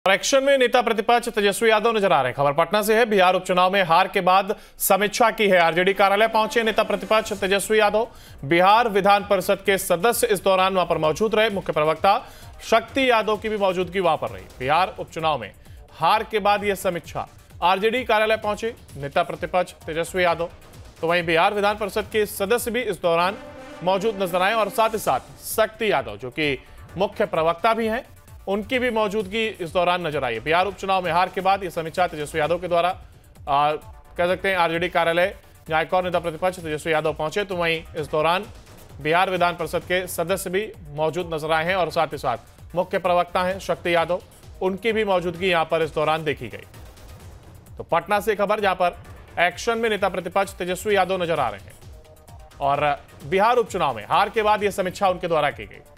Action में नेता प्रतिपक्ष तेजस्वी यादव नजर आ रहे हैं। खबर पटना से है। बिहार उपचुनाव में हार के बाद समीक्षा की है। आरजेडी कार्यालय पहुंचे नेता प्रतिपक्ष तेजस्वी यादव। बिहार विधान परिषद के सदस्य इस दौरान वहां पर मौजूद रहे। मुख्य प्रवक्ता शक्ति यादव की भी मौजूदगी वहां पर रही। बिहार उपचुनाव में हार के बाद यह समीक्षा। आरजेडी कार्यालय पहुंचे नेता प्रतिपक्ष तेजस्वी यादव, तो वहीं बिहार विधान परिषद के सदस्य भी इस दौरान मौजूद नजर आए और साथ ही साथ शक्ति यादव जो कि मुख्य प्रवक्ता भी हैं, उनकी भी मौजूदगी इस दौरान नजर आई है। बिहार उपचुनाव में हार के बाद यह समीक्षा तेजस्वी यादव के द्वारा कह सकते हैं आरजेडी कार्यालय जहां एक और नेता प्रतिपक्ष तेजस्वी यादव पहुंचे, तो वहीं इस दौरान बिहार विधान परिषद के सदस्य भी मौजूद नजर आए हैं और साथ ही साथ मुख्य प्रवक्ता हैं शक्ति यादव, उनकी भी मौजूदगी यहां पर इस दौरान देखी गई। तो पटना से खबर जहां पर एक्शन में नेता प्रतिपक्ष तेजस्वी यादव नजर आ रहे हैं और बिहार उपचुनाव में हार के बाद यह समीक्षा उनके द्वारा की गई।